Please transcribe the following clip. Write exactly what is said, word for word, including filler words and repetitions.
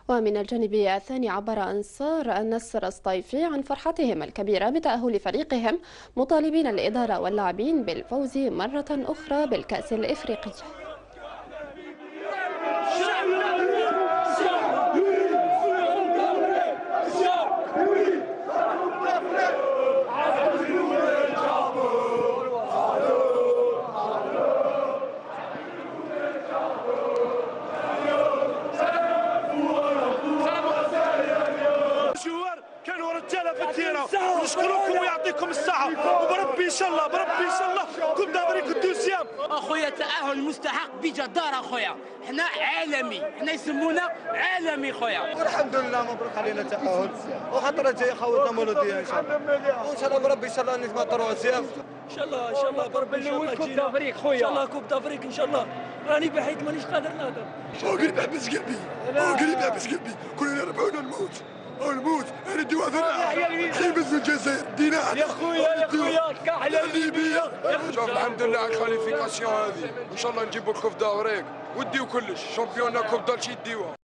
ومن الجانب الثاني عبر أنصار النصر الصيفي عن فرحتهم الكبيرة بتأهل فريقهم، مطالبين الإدارة واللاعبين بالفوز مرة أخرى بالكأس الإفريقي. كانوا رجاله في الديره، نشكركم ويعطيكم الصحه، وبربي ان شاء الله بربي ان شاء الله كوب دافريك الدوسيام. اخويا تاهل مستحق بجداره اخويا، حنا عالمي، حنا يسمونا عالمي خويا. والحمد لله مبروك علينا التاهل، وخطره جايه خوتنا مولوديه ان شاء الله، وان شاء الله بربي ان شاء الله نتمطروا زياف ان شاء الله ان شاء الله بربي ان شاء الله كوب دافريك خويا، ان شاء الله كوب دافريك ان شاء الله. راني بحيث مانيش قادر نهضر. قريب يحبس قلبي، قريب يحبس قلبي، كلنا ربحونا الموت. الموت انا نديو ثراء حيبس في الجزائر دينار يا خويا يا خويا كحله الليبيه. شوف الحمد لله على الكاليفيكاسيون هذه، ان شاء الله نجيبوا كوب دافريك وديو كلش شامبيون كوب دالشي ديوها.